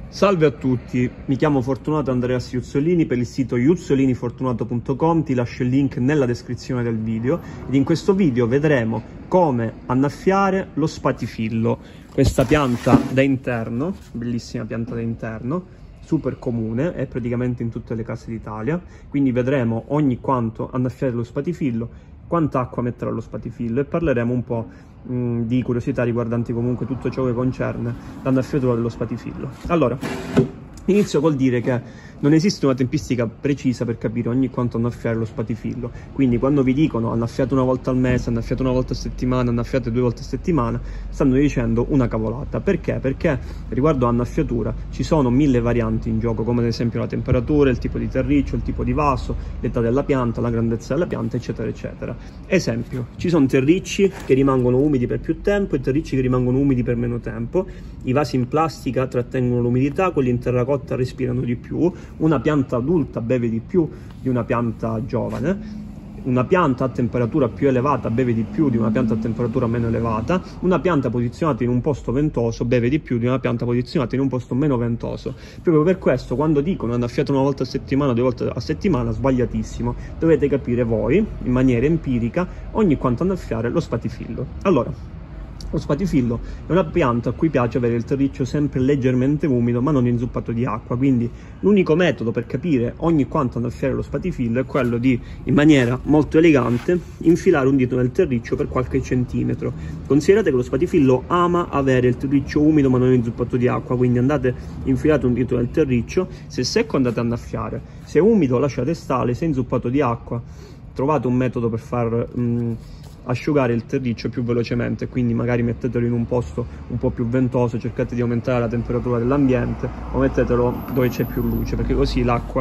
Salve a tutti, mi chiamo Fortunato Andreas Juzzolini per il sito juzzolinifortunato.com, ti lascio il link nella descrizione del video ed in questo video vedremo come annaffiare lo spatifillo, questa pianta da interno, bellissima pianta da interno, super comune, è praticamente in tutte le case d'Italia, quindi vedremo ogni quanto annaffiare lo spatifillo, quanta acqua mettere allo spatifillo e parleremo un po' di curiosità riguardanti comunque tutto ciò che concerne l'annaffiatura dello spatifillo. Allora, inizio col dire che non esiste una tempistica precisa per capire ogni quanto annaffiare lo spatifillo, quindi quando vi dicono annaffiate una volta al mese, annaffiate una volta a settimana, annaffiate 2 volte a settimana, stanno dicendo una cavolata. Perché? Perché riguardo all'annaffiatura ci sono 1000 varianti in gioco, come ad esempio la temperatura, il tipo di terriccio, il tipo di vaso, l'età della pianta, la grandezza della pianta, eccetera eccetera. Esempio, ci sono terricci che rimangono umidi per più tempo e terricci che rimangono umidi per meno tempo. I vasi in plastica trattengono l'umidità, quelli in terracotta respirano di più. Una pianta adulta beve di più di una pianta giovane, una pianta a temperatura più elevata beve di più di una pianta a temperatura meno elevata, una pianta posizionata in un posto ventoso beve di più di una pianta posizionata in un posto meno ventoso. Proprio per questo quando dicono annaffiate una volta a settimana, 2 volte a settimana, sbagliatissimo. Dovete capire voi, in maniera empirica, ogni quanto annaffiare lo spatifillo. Allora, lo spatifillo è una pianta a cui piace avere il terriccio sempre leggermente umido ma non inzuppato di acqua, quindi l'unico metodo per capire ogni quanto annaffiare lo spatifillo è quello di, in maniera molto elegante, infilare un dito nel terriccio per qualche centimetro. Considerate che lo spatifillo ama avere il terriccio umido ma non inzuppato di acqua, quindi infilate un dito nel terriccio, se è secco andate a annaffiare, se è umido lasciate stare, se è inzuppato di acqua trovate un metodo per far asciugare il terriccio più velocemente, quindi magari mettetelo in un posto un po' più ventoso, cercate di aumentare la temperatura dell'ambiente o mettetelo dove c'è più luce, perché così l'acqua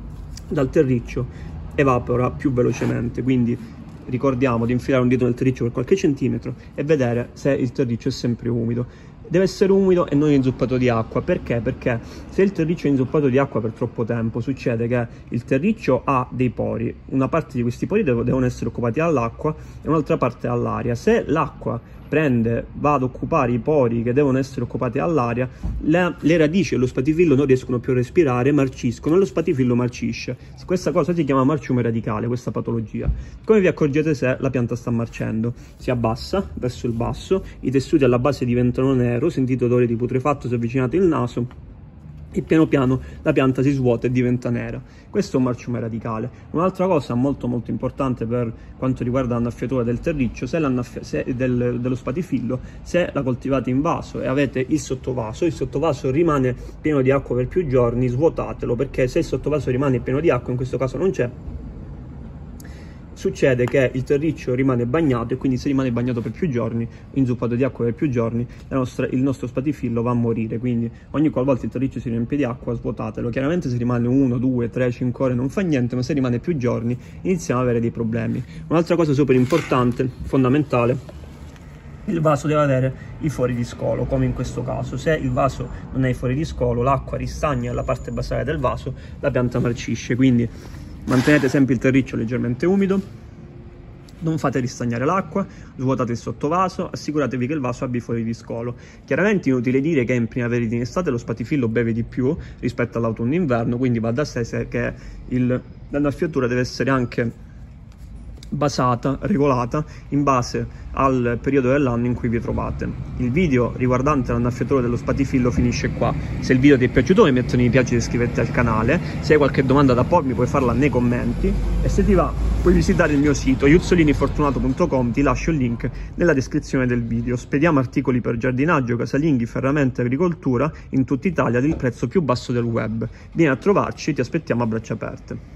dal terriccio evapora più velocemente. Quindi ricordiamo di infilare un dito nel terriccio per qualche centimetro e vedere se il terriccio è sempre umido. Deve essere umido e non inzuppato di acqua. Perché? Perché se il terriccio è inzuppato di acqua per troppo tempo succede che il terriccio ha dei pori, una parte di questi pori devono essere occupati dall'acqua e un'altra parte dall'aria. Se l'acqua va ad occupare i pori che devono essere occupati dall'aria, le radici dello spatifillo non riescono più a respirare, marciscono e lo spatifillo marcisce. Questa cosa si chiama marciume radicale, questa patologia. Come vi accorgete se la pianta sta marcendo? Si abbassa verso il basso, i tessuti alla base diventano nero, sentite odore di putrefatto se avvicinate il naso, e piano piano la pianta si svuota e diventa nera. Questo è un marciume radicale. Un'altra cosa molto importante per quanto riguarda l'annaffiatura del terriccio, dello spatifillo, se la coltivate in vaso e avete il sottovaso rimane pieno di acqua per più giorni, svuotatelo, perché se il sottovaso rimane pieno di acqua, in questo caso non c'è, succede che il terriccio rimane bagnato e quindi se rimane bagnato per più giorni, inzuppato di acqua per più giorni, il nostro spatifillo va a morire. Quindi ogni qualvolta il terriccio si riempie di acqua, svuotatelo. Chiaramente se rimane 1, 2, 3, 5 ore non fa niente, ma se rimane più giorni iniziamo ad avere dei problemi. Un'altra cosa super importante, fondamentale: il vaso deve avere i fori di scolo, come in questo caso. Se il vaso non ha i fori di scolo, l'acqua ristagna nella parte basale del vaso, la pianta marcisce. Quindi mantenete sempre il terriccio leggermente umido, non fate ristagnare l'acqua, svuotate il sottovaso, assicuratevi che il vaso abbia i fori di scolo. Chiaramente è inutile dire che in primavera ed in estate lo spatifillo beve di più rispetto all'autunno e inverno, quindi va da sé che l'annaffiatura deve essere anche basata, regolata in base al periodo dell'anno in cui vi trovate. Il video riguardante l'annaffiatura dello spatifillo finisce qua. Se il video ti è piaciuto puoi mettere mi piace e iscriverti al canale. Se hai qualche domanda da pormi puoi farla nei commenti e se ti va puoi visitare il mio sito juzzolinifortunato.com, ti lascio il link nella descrizione del video. Spediamo articoli per giardinaggio, casalinghi, ferramente e agricoltura in tutta Italia ad il prezzo più basso del web. Vieni a trovarci, ti aspettiamo a braccia aperte.